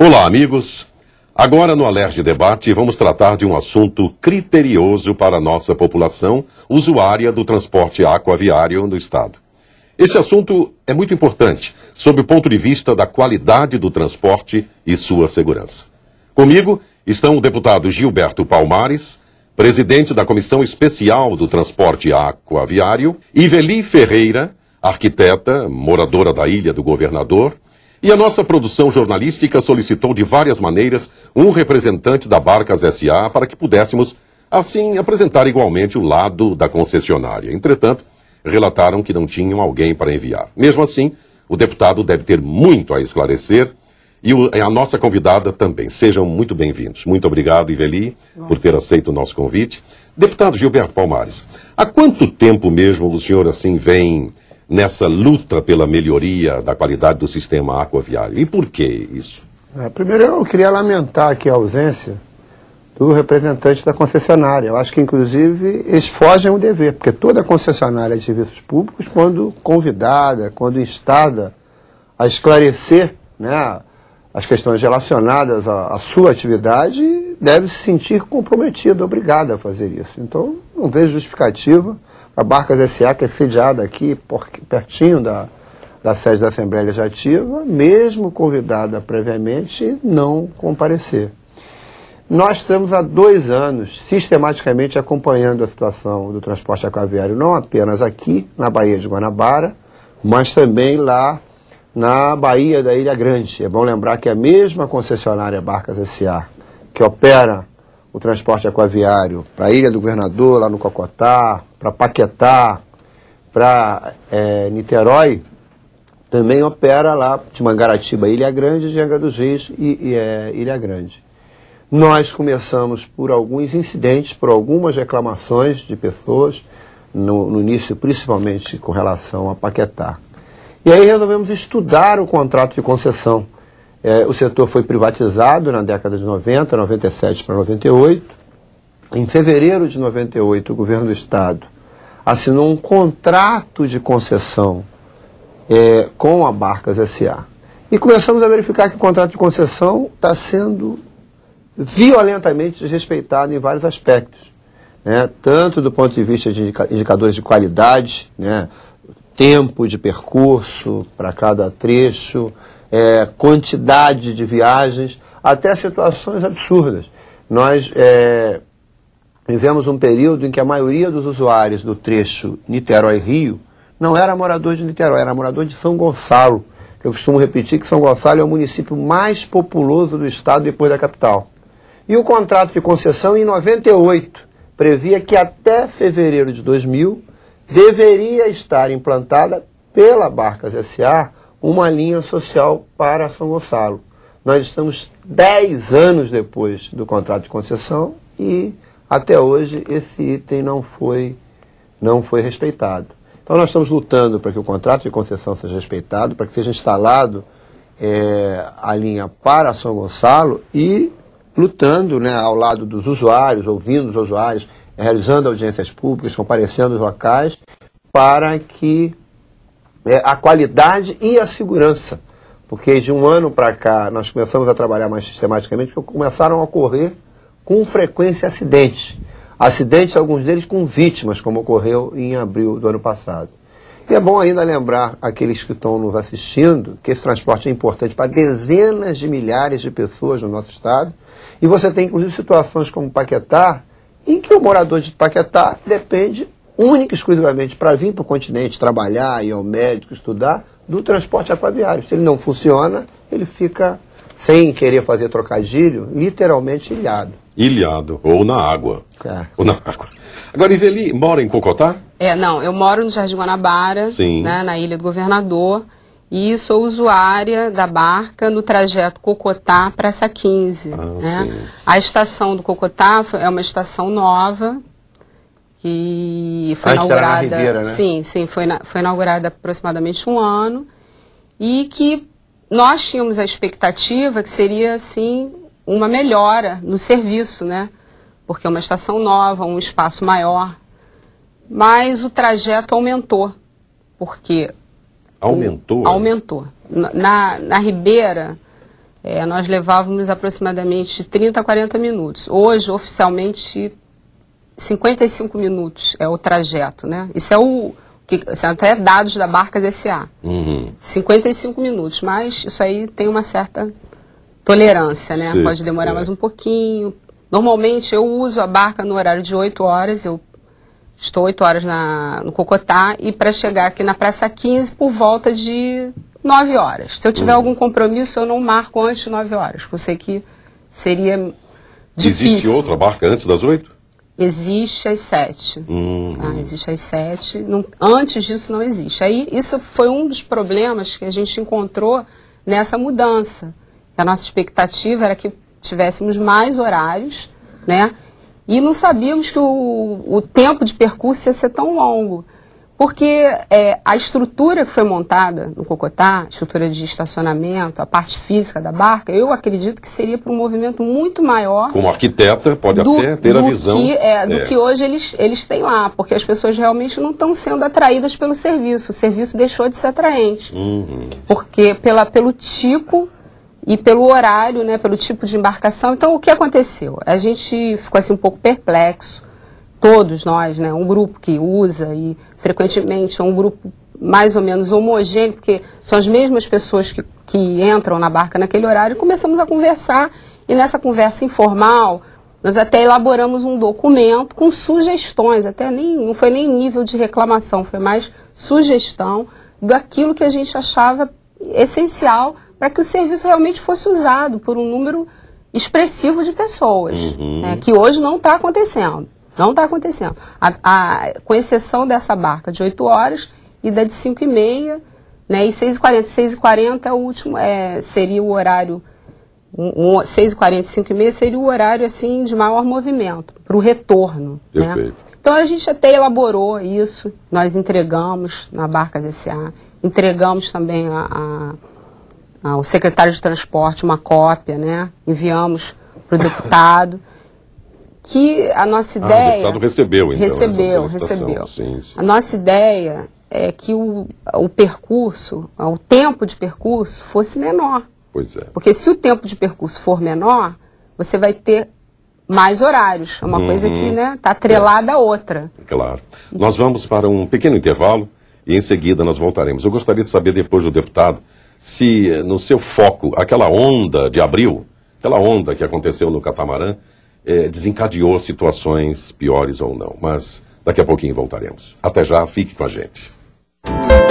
Olá, amigos. Agora no Alerj Debate vamos tratar de um assunto criterioso para a nossa população usuária do transporte aquaviário no Estado. Esse assunto é muito importante, sob o ponto de vista da qualidade do transporte e sua segurança. Comigo estão o deputado Gilberto Palmares, presidente da Comissão Especial do Transporte Aquaviário, Iveli Ferreira, arquiteta, moradora da Ilha do Governador, e a nossa produção jornalística solicitou de várias maneiras um representante da Barcas S.A. para que pudéssemos, assim, apresentar igualmente o lado da concessionária. Entretanto, relataram que não tinham alguém para enviar. Mesmo assim, o deputado deve ter muito a esclarecer e a nossa convidada também. Sejam muito bem-vindos. Muito obrigado, Iveli, por ter aceito o nosso convite. Deputado Gilberto Palmares, há quanto tempo mesmo o senhor assim vem nessa luta pela melhoria da qualidade do sistema aquaviário? E por que isso? Primeiro eu queria lamentar aqui a ausência do representante da concessionária. Eu acho que, inclusive, eles fogem ao dever, porque toda concessionária de serviços públicos, quando convidada, quando instada a esclarecer, né, as questões relacionadas à sua atividade, deve se sentir comprometida, obrigada a fazer isso. Então, não vejo justificativa. A Barcas S.A., que é sediada aqui, pertinho da sede da Assembleia Legislativa, mesmo convidada previamente, não comparecer. Nós estamos há 2 anos sistematicamente acompanhando a situação do transporte aquaviário, não apenas aqui na Baía de Guanabara, mas também lá na Baía da Ilha Grande. É bom lembrar que a mesma concessionária Barcas S.A., que opera o transporte aquaviário para a Ilha do Governador, lá no Cocotá, para Paquetá, para Niterói, também opera lá de Mangaratiba, Ilha Grande, de Angra dos Reis e Ilha Grande. Nós começamos por alguns incidentes, por algumas reclamações de pessoas, no início principalmente com relação a Paquetá. E aí resolvemos estudar o contrato de concessão. O setor foi privatizado na década de 90, 97 para 98. Em fevereiro de 98, o governo do Estado assinou um contrato de concessão com a Barcas S.A. E começamos a verificar que o contrato de concessão está sendo violentamente desrespeitado em vários aspectos, né? Tanto do ponto de vista de indicadores de qualidade, né? Tempo de percurso para cada trecho, quantidade de viagens, até situações absurdas. Nós vivemos um período em que a maioria dos usuários do trecho Niterói-Rio não era morador de Niterói, era morador de São Gonçalo. Eu costumo repetir que São Gonçalo é o município mais populoso do estado depois da capital. E o contrato de concessão, em 98, previa que até fevereiro de 2000 deveria estar implantada pela Barcas S.A. uma linha social para São Gonçalo. Nós estamos 10 anos depois do contrato de concessão e até hoje esse item não foi respeitado. Então nós estamos lutando para que o contrato de concessão seja respeitado, para que seja instalado a linha para São Gonçalo e lutando, né, ao lado dos usuários, ouvindo os usuários, realizando audiências públicas, comparecendo aos locais, para que a qualidade e a segurança, porque de um ano para cá nós começamos a trabalhar mais sistematicamente, porque começaram a ocorrer com frequência acidentes, alguns deles com vítimas, como ocorreu em abril do ano passado. E é bom ainda lembrar aqueles que estão nos assistindo que esse transporte é importante para dezenas de milhares de pessoas no nosso estado, e você tem inclusive situações como Paquetá, em que o morador de Paquetá depende única e exclusivamente para vir para o continente trabalhar, ir ao médico, estudar, do transporte aquaviário. Se ele não funciona, ele fica, sem querer fazer trocadilho, literalmente ilhado. Ilhado, ou na água. Ou na água. Agora, Iveli, mora em Cocotá? Não, eu moro no Jardim Guanabara, né, na Ilha do Governador, e sou usuária da barca no trajeto Cocotá para essa 15. Né? A estação do Cocotá é uma estação nova, que foi inaugurada, Ribeira, né? Sim, foi inaugurada há aproximadamente 1 ano, e que nós tínhamos a expectativa que seria, assim, uma melhora no serviço, né? Porque é uma estação nova, um espaço maior, mas o trajeto aumentou, porque... Aumentou? Aumentou. Na Ribeira, nós levávamos aproximadamente 30 a 40 minutos. Hoje, oficialmente, 55 minutos é o trajeto, né? Isso são até dados da Barcas S.A. 55 minutos, mas isso aí tem uma certa tolerância, né? Pode demorar mais um pouquinho. Normalmente eu uso a barca no horário de 8 horas, eu estou 8 horas no Cocotá, e para chegar aqui na Praça 15 por volta de 9 horas. Se eu tiver algum compromisso, eu não marco antes de 9 horas, porque eu sei que seria difícil. Existe outra barca antes das 8? Existe às 7. Existe às 7. Antes disso não existe. Aí isso foi um dos problemas que a gente encontrou nessa mudança. A nossa expectativa era que tivéssemos mais horários, né? E não sabíamos que o tempo de percurso ia ser tão longo. Porque a estrutura que foi montada no Cocotá, a estrutura de estacionamento, a parte física da barca, eu acredito que seria para um movimento muito maior. Como arquiteta, pode até ter a visão. Do que hoje eles têm lá, porque as pessoas realmente não estão sendo atraídas pelo serviço. O serviço deixou de ser atraente. Porque pelo tipo e pelo horário, né, pelo tipo de embarcação. Então, o que aconteceu? A gente ficou assim um pouco perplexo. Todos nós, né, um grupo que usa e frequentemente é um grupo mais ou menos homogêneo, porque são as mesmas pessoas que entram na barca naquele horário, e começamos a conversar, e nessa conversa informal, nós até elaboramos um documento com sugestões, não foi nem nível de reclamação, foi mais sugestão daquilo que a gente achava essencial para que o serviço realmente fosse usado por um número expressivo de pessoas, né, que hoje não está acontecendo. Não está acontecendo. Com exceção dessa barca de 8 horas e da de 5h30, né, e 6h40. 6h40 é o último, seria o horário, 6h40 e 5h30 seria o horário assim, de maior movimento, para o retorno. Né? Então a gente até elaborou isso, nós entregamos na Barcas S.A., entregamos também ao secretário de transporte uma cópia, né, enviamos para o deputado. Que a nossa ideia... O deputado recebeu, então. Recebeu. Sim. A nossa ideia é que o percurso, o tempo de percurso fosse menor. Pois é. Porque se o tempo de percurso for menor, você vai ter mais horários. É uma coisa que está atrelada à outra. Claro. Nós vamos para um pequeno intervalo e em seguida nós voltaremos. Eu gostaria de saber depois do deputado se no seu foco, aquela onda de abril, aquela onda que aconteceu no catamarã, desencadeou situações piores ou não. Mas daqui a pouquinho voltaremos. Até já, fique com a gente.